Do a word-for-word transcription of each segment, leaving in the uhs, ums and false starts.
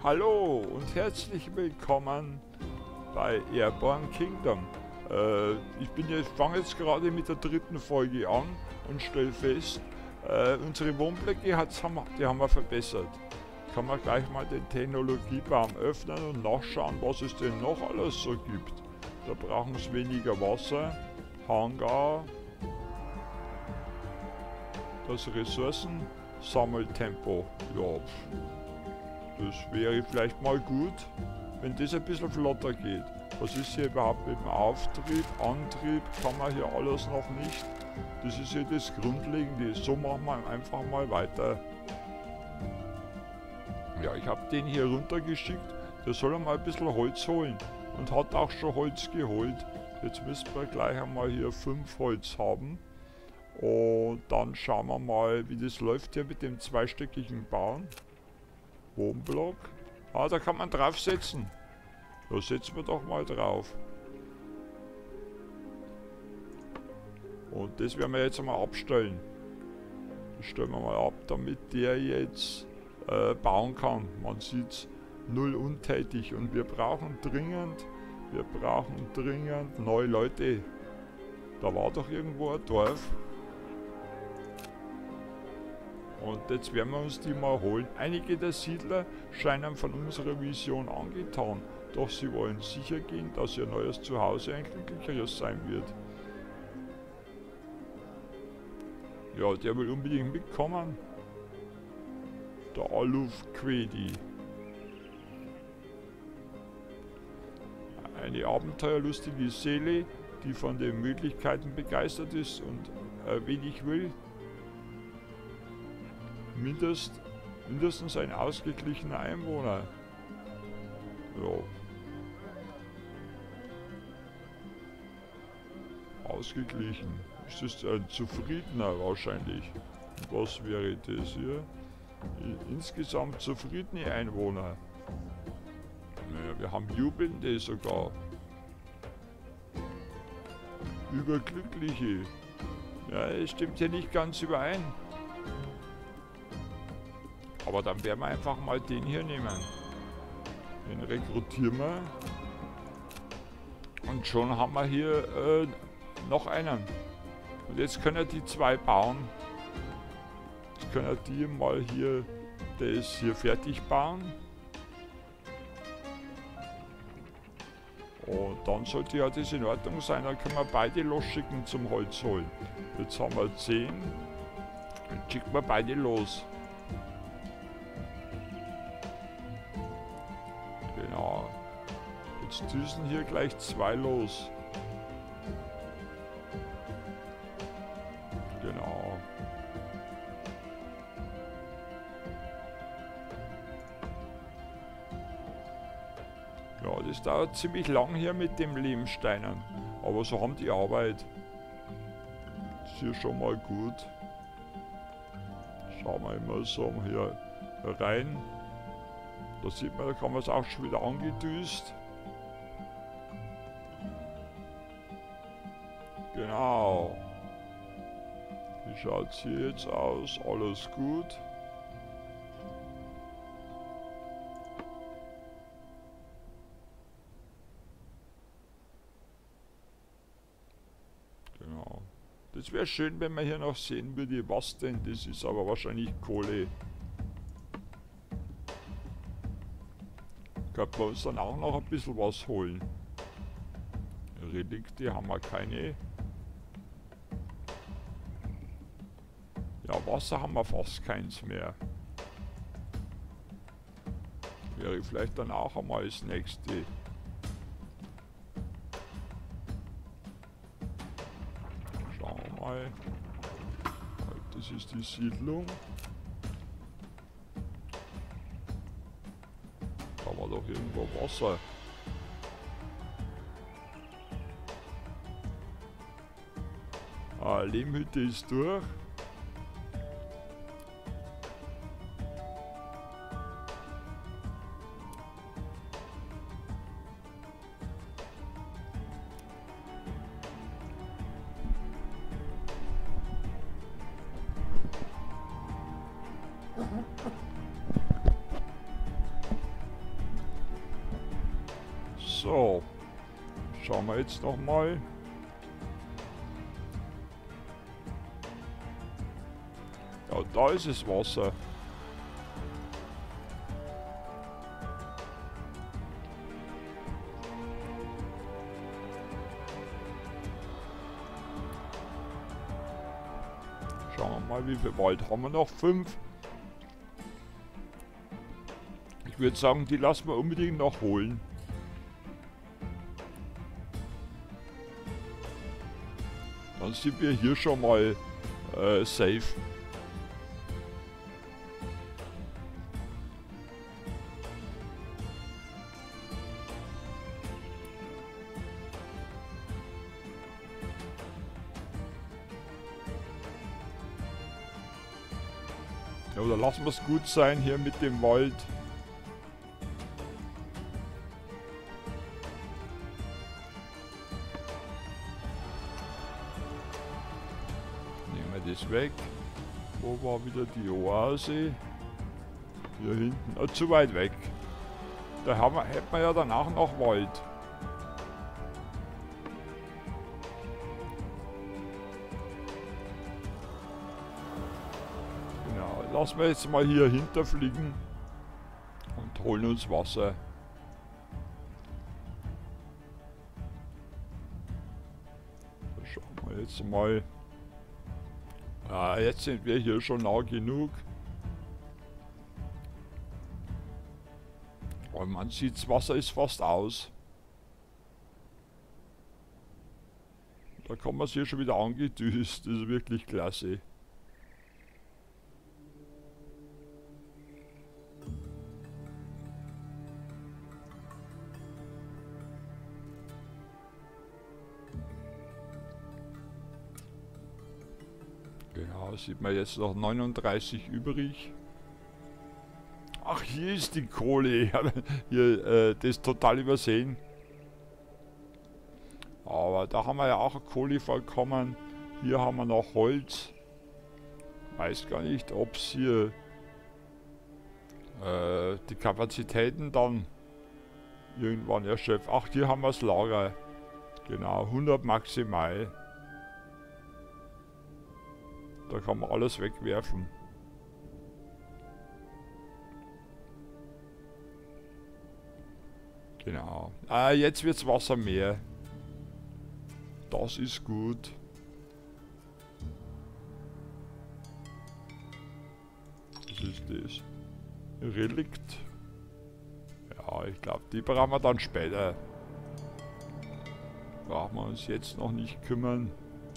Hallo und herzlich willkommen bei Airborne Kingdom. Äh, ich bin jetzt, fange jetzt gerade mit der dritten Folge an und stelle fest, äh, unsere Wohnblöcke hat's, haben, wir- die haben wir verbessert. Kann man gleich mal den Technologiebaum öffnen und nachschauen, was es denn noch alles so gibt. Da brauchen es weniger Wasser, Hangar, das Ressourcensammeltempo. Ja, das wäre vielleicht mal gut, wenn das ein bisschen flotter geht. Was ist hier überhaupt mit dem Auftrieb, Antrieb, kann man hier alles noch nicht. Das ist ja das Grundlegende. So machen wir einfach mal weiter. Ja, ich habe den hier runtergeschickt, der soll mal ein bisschen Holz holen. Und hat auch schon Holz geholt. Jetzt müssen wir gleich einmal hier fünf Holz haben. Und dann schauen wir mal, wie das läuft hier mit dem zweistöckigen Bauen. Wohnblock. Ah, da kann man draufsetzen. Da setzen wir doch mal drauf. Und das werden wir jetzt einmal abstellen. Das stellen wir mal ab, damit der jetzt äh, bauen kann. Man sieht null untätig. Und wir brauchen dringend, wir brauchen dringend neue Leute. Da war doch irgendwo ein Dorf. Und jetzt werden wir uns die mal holen. Einige der Siedler scheinen von unserer Vision angetan, doch sie wollen sicher gehen, dass ihr neues Zuhause ein glücklicheres sein wird. Ja, der will unbedingt mitkommen. Der Aluf Quedi. Eine abenteuerlustige Seele, die von den Möglichkeiten begeistert ist und äh, wenig will. Mindest, mindestens ein ausgeglichener Einwohner. Ja. Ausgeglichen. Ist das ein zufriedener wahrscheinlich? Was wäre das hier? Insgesamt zufriedene Einwohner. Naja, wir haben Jubelnde sogar. Überglückliche. Ja, es stimmt hier nicht ganz überein. Aber dann werden wir einfach mal den hier nehmen. Den rekrutieren wir. Und schon haben wir hier äh, noch einen. Und jetzt können die zwei bauen. Jetzt können die mal hier das hier fertig bauen. Und dann sollte ja das in Ordnung sein. Dann können wir beide losschicken zum Holz holen. Jetzt haben wir zehn. Dann schicken wir beide los. Genau. Jetzt düsen hier gleich zwei los. Genau. Ja, das dauert ziemlich lang hier mit dem Lehmsteinen. Aber so haben die Arbeit. Das ist hier schon mal gut. Schauen wir immer so hier rein. Da sieht man, da kann man es auch schon wieder angedüst. Genau. Wie schaut es hier jetzt aus? Alles gut. Genau. Das wäre schön, wenn man hier noch sehen würde, was denn das ist, aber wahrscheinlich Kohle. Könnten wir uns dann auch noch ein bisschen was holen. Relikte haben wir keine. Ja, Wasser haben wir fast keins mehr. Wäre vielleicht dann auch einmal das nächste. Schauen wir mal. Das ist die Siedlung. Da war doch irgendwo Wasser. Ah, Lehmhütte ist durch. So, schauen wir jetzt noch mal. Ja, da ist das Wasser. Schauen wir mal, wie viel Wald haben wir noch? Fünf. Ich würde sagen, die lassen wir unbedingt noch holen. Dann sind wir hier schon mal äh, safe. Ja, oder lassen wir es gut sein hier mit dem Wald. Nehmen wir das weg. Wo war wieder die Oase? Hier hinten. Oh, zu weit weg. Da haben wir, hätten wir ja danach noch Wald. Lassen wir jetzt mal hier hinterfliegen und holen uns Wasser. Da schauen wir jetzt mal. Ah, jetzt sind wir hier schon nah genug. Und man sieht, das Wasser ist fast aus. Da kommen wir es hier schon wieder angedüst. Das ist wirklich klasse. Genau, sieht man jetzt noch neununddreißig übrig. Ach, hier ist die Kohle. Ich habe hier äh, das total übersehen. Aber da haben wir ja auch Kohle vollkommen. Hier haben wir noch Holz. Weiß gar nicht, ob es hier äh, die Kapazitäten dann irgendwann erschöpft. Ach, hier haben wir das Lager. Genau, hundert maximal. Da kann man alles wegwerfen. Genau. Ah, jetzt wird's Wasser mehr. Das ist gut. Was ist das? Relikt. Ja, ich glaube, die brauchen wir dann später. Brauchen wir uns jetzt noch nicht kümmern.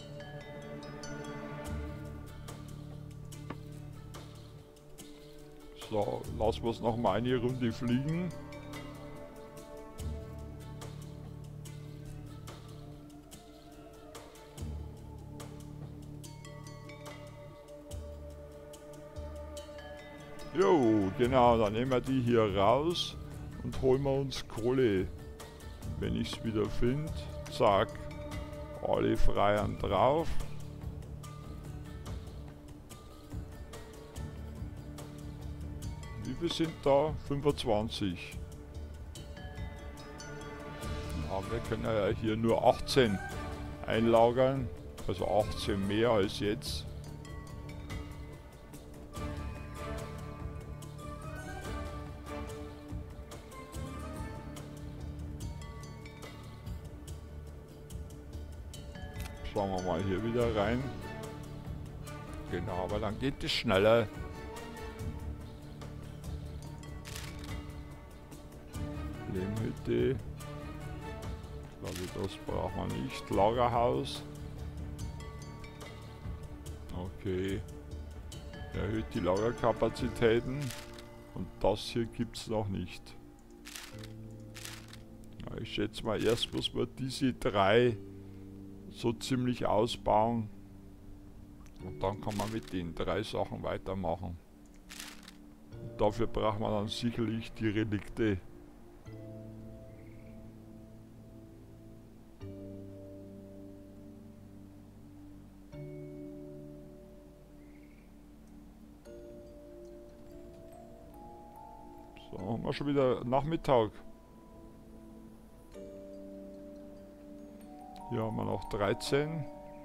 So, lassen wir es noch mal eine Runde fliegen. Jo, genau, dann nehmen wir die hier raus und holen wir uns Kohle. Wenn ich es wieder finde, zack, alle Freiern drauf. Wie viel sind da? fünfundzwanzig. Ja, wir können ja hier nur achtzehn einlagern, also achtzehn mehr als jetzt. Schauen wir mal hier wieder rein. Genau, aber dann geht es schneller. Lehmhütte. Ich glaube, das braucht man nicht. Lagerhaus. Okay. Erhöht die Lagerkapazitäten. Und das hier gibt es noch nicht. Ja, ich schätze mal, erst muss man diese drei so ziemlich ausbauen. Und dann kann man mit den drei Sachen weitermachen. Und dafür braucht man dann sicherlich die Relikte. So, haben wir schon wieder Nachmittag. Hier haben wir noch dreizehn.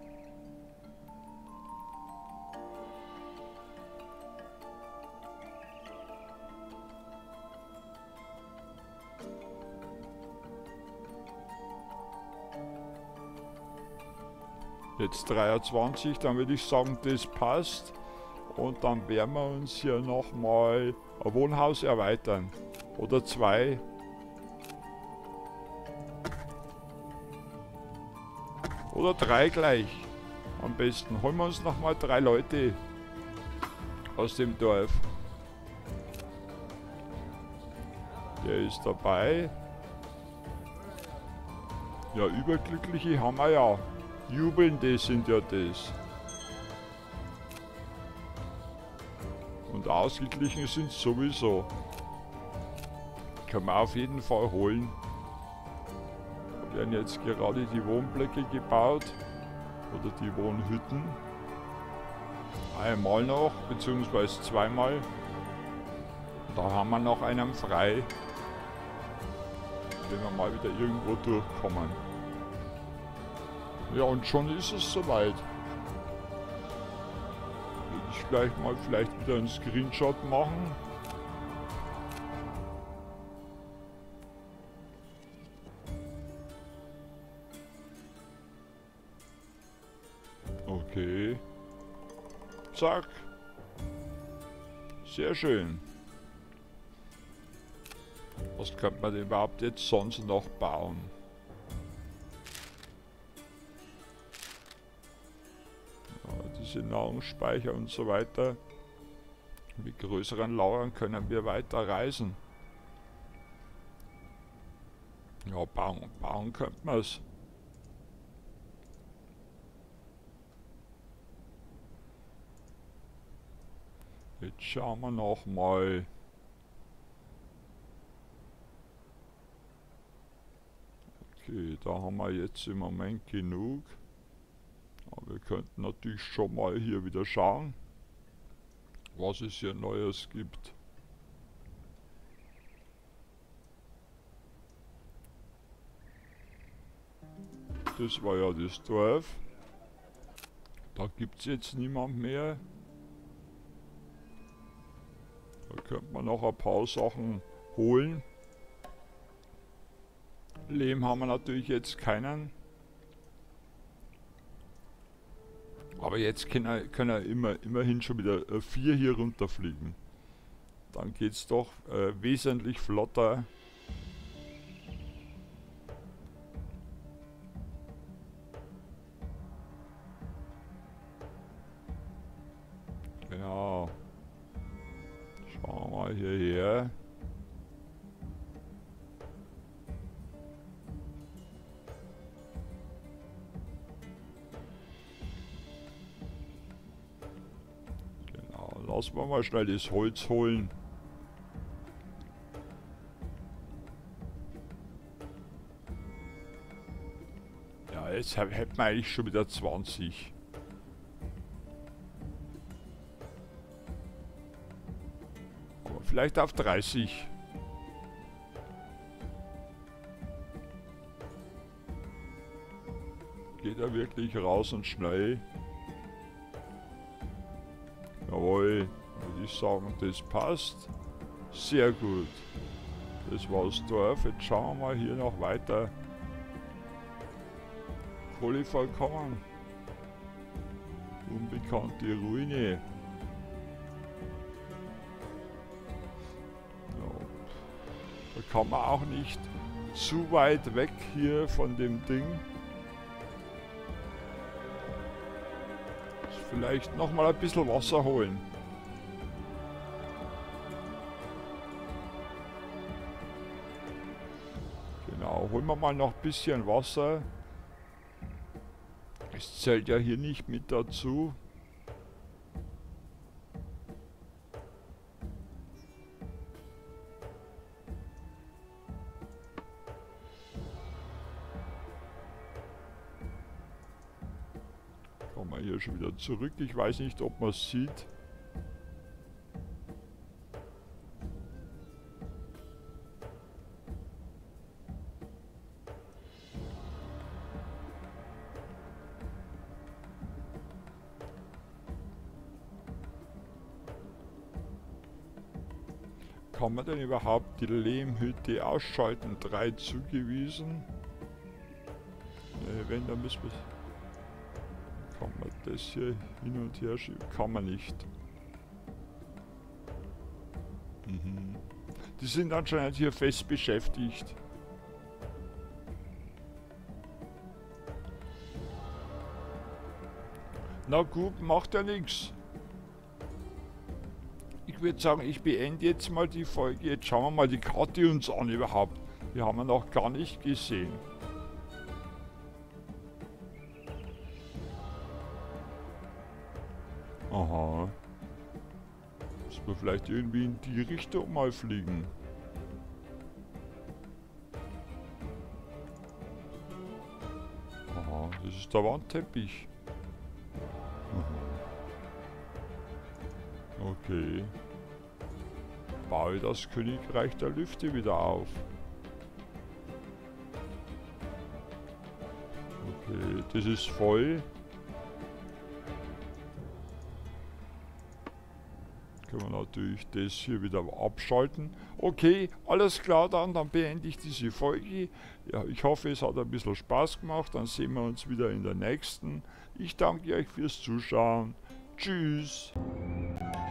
Jetzt dreiundzwanzig, dann würde ich sagen, das passt. Und dann werden wir uns hier nochmal ein Wohnhaus erweitern. Oder zwei. Oder drei gleich. Am besten holen wir uns nochmal drei Leute aus dem Dorf. Der ist dabei. Ja, Überglückliche haben wir ja. Jubelnde sind ja das. Und ausgeglichen sind sowieso. Können wir auf jeden Fall holen. Da werden jetzt gerade die Wohnblöcke gebaut. Oder die Wohnhütten. Einmal noch, beziehungsweise zweimal. Da haben wir noch einen frei. Wenn wir mal wieder irgendwo durchkommen. Ja, und schon ist es soweit. Will ich gleich mal vielleicht wieder einen Screenshot machen. Okay. Zack. Sehr schön. Was könnte man denn überhaupt jetzt sonst noch bauen? Diese Nahrungsspeicher und so weiter. Mit größeren Lauern können wir weiter reisen. Ja, bauen, bauen könnte man es. Jetzt schauen wir noch mal. Okay, da haben wir jetzt im Moment genug. Aber wir könnten natürlich schon mal hier wieder schauen, was es hier Neues gibt. Das war ja das Dorf. Da gibt es jetzt niemand mehr. Da könnte man noch ein paar Sachen holen. Lehm haben wir natürlich jetzt keinen. Aber jetzt können wir, können wir immer, immerhin schon wieder äh, vier hier runterfliegen. Dann geht es doch äh, wesentlich flotter. Genau. Schauen wir mal hierher. Lassen wir mal schnell das Holz holen. Ja, jetzt hätten wir eigentlich schon wieder zwanzig. Aber vielleicht auf dreißig. Geht er wirklich raus und schnell? Jawohl, würde ich sagen, das passt. Sehr gut. Das war das Dorf. Jetzt schauen wir mal hier noch weiter. Voll vollkommen. Unbekannte Ruine. Ja. Da kann man auch nicht zu weit weg hier von dem Ding. Vielleicht noch mal ein bisschen Wasser holen. Genau, holen wir mal noch ein bisschen Wasser. Es zählt ja hier nicht mit dazu. Kommen wir hier schon wieder zurück. Ich weiß nicht, ob man es sieht. kann man denn überhaupt die Lehmhütte ausschalten? Drei zugewiesen. Äh, wenn, dann müssen wir... Kann man das hier hin und her schieben? Kann man nicht. Mhm. Die sind anscheinend hier fest beschäftigt. Na gut, macht ja nichts. Ich würde sagen, ich beende jetzt mal die Folge. Jetzt schauen wir mal die Karte uns an überhaupt. Die haben wir noch gar nicht gesehen. Aha. Müssen wir vielleicht irgendwie in die Richtung mal fliegen. Aha, das ist der Wandteppich. Okay. Baue das Königreich der Lüfte wieder auf. Okay, das ist voll. Können wir natürlich das hier wieder abschalten. Okay, alles klar dann, dann beende ich diese Folge. Ja, ich hoffe, es hat ein bisschen Spaß gemacht. Dann sehen wir uns wieder in der nächsten. Ich danke euch fürs Zuschauen. Tschüss.